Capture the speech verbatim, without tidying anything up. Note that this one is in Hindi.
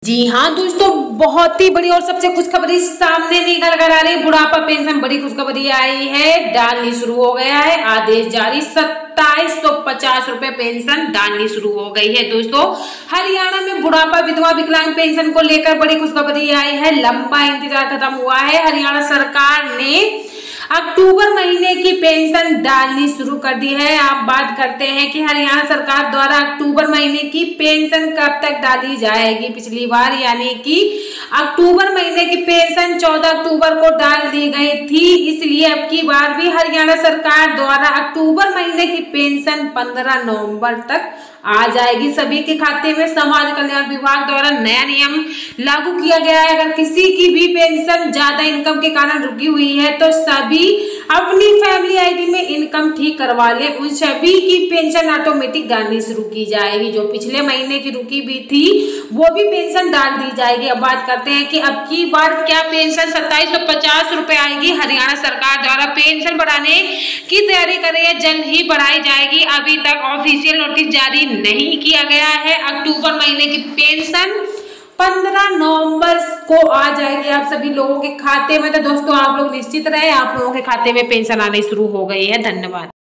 जी हाँ दोस्तों, बहुत ही बड़ी और सबसे खुशखबरी सामने निकल कर आ रही है। बुढ़ापा पेंशन बड़ी खुशखबरी आई है, डालनी शुरू हो गया है, आदेश जारी। सत्ताईस सौ पचास रुपए पेंशन डालनी शुरू हो गई है। दोस्तों, हरियाणा में बुढ़ापा विधवा विकलांग पेंशन को लेकर बड़ी खुशखबरी आई है। लंबा इंतजार खत्म हुआ है। हरियाणा सरकार ने अक्टूबर महीने की पेंशन डालनी शुरू कर दी है। आप बात करते हैं कि हरियाणा सरकार द्वारा अक्टूबर महीने की पेंशन कब तक डाली जाएगी। पिछली बार यानी कि अक्टूबर महीने की पेंशन चौदह अक्टूबर को डाल दी गई थी, इसलिए अब की बार भी हरियाणा सरकार द्वारा अक्टूबर महीने की पेंशन पंद्रह नवंबर तक आ जाएगी सभी के खाते में। समाज कल्याण विभाग द्वारा नया नियम लागू किया गया है। अगर किसी की भी पेंशन ज्यादा इनकम के कारण रुकी हुई है तो सभी अपनी फैमिली आईडी में इनकम ठीक करवा ले, उन सभी की पेंशन ऑटोमेटिक डालनी शुरू की जाएगी। जो पिछले महीने की रुकी भी थी वो भी पेंशन डाल दी जाएगी। अब बात करते हैं कि अब की बार क्या पेंशन सत्ताईस सौ पचास रुपए आएगी। हरियाणा सरकार द्वारा पेंशन बढ़ाने की तैयारी कर रही है, जल्द ही बढ़ाई जाएगी। अभी तक ऑफिशियल नोटिस जारी नहीं किया गया है। अक्टूबर महीने की पेंशन पंद्रह नवंबर को आ जाएगी आप सभी लोगों के खाते में। तो दोस्तों, आप लोग निश्चित रहे, आप लोगों के खाते में पेंशन आने शुरू हो गई है। धन्यवाद।